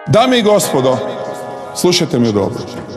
Dame i gospodo, slušajte me dobro.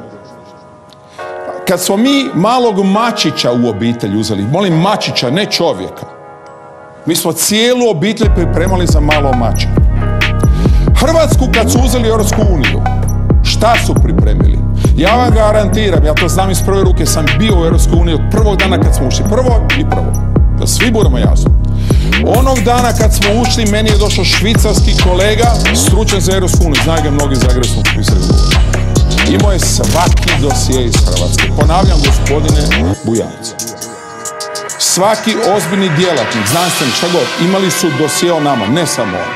Kad smo mi malog mačića u obitelj uzeli, molim mačića, ne čovjeka, mi smo cijelu obitelj pripremali za malo mača. Hrvatsku kad su uzeli Europsku uniju, šta su pripremili? Ja vam garantiram, ja to znam iz prve ruke, sam bio u Europskoj uniji od prvog dana kad smo ušli. Prvo, da svi budemo jasni. Onog dana kad smo ušli, meni je došao švicarski kolega, stručan za Europsku uniju, znaju ga mnogi zagrebskog pisarja. Imao je svaki dosije iz Hrvatske. Ponavljam, gospodine Bujanec. Svaki ozbiljni djelatnik, znanstvenik, šta god, imali su dosije o nama, ne samo on.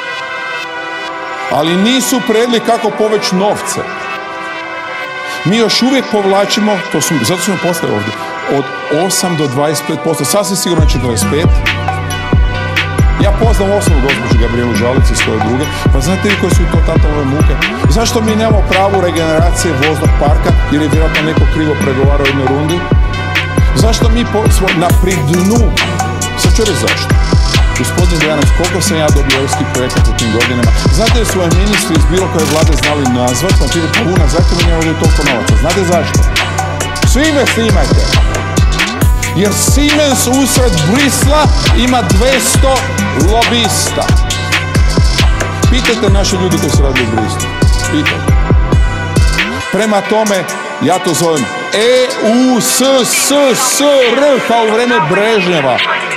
Ali nisu predli kako poveći novce. Mi još uvijek povlačimo, zato smo poslali ovdje, od 8 do 25%, sasvim sigurno 45%. Ja poznam osobno gospođu Gabrijelu Žalić i svoje druge, pa znate li koje su to tatalove muke? Zašto mi nemamo pravu regeneracije voznog parka, jer je vjerojatno neko krivo pregovarao u jednoj rundi? Zašto mi smo na pridnu? Sad ću reći zašto. Gospodin Bujanac, koliko sam ja dobio europskih projekata u tim godinama? Znate li svoje ministri iz bilo koje vlade znali nazvat, pa pitati puna, zašto mi ne ovdje toliko novaca? Znate zašto? Svi me snimajte! Jer Siemens usred Brisla ima 200 lobista. Pitajte naše ljudi koji su radili u Brislu. Pitajte. Prema tome, ja to zovem EUSSR kao u vreme Brežnjeva.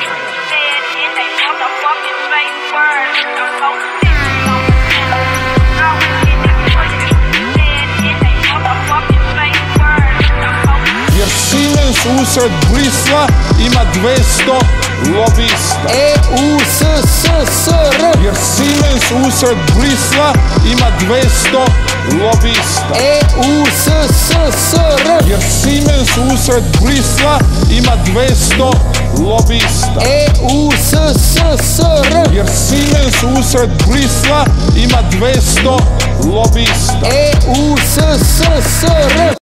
Siemens usred Brisla ima 200 lobista. EUSSR. Jer Siemens usred Brisla ima 200 lobista. EUSSR. Jer Siemens usred Brisla ima 200 lobista. EUSSR. Jer Siemens usred Brisla ima 200 lobista. EUSSR.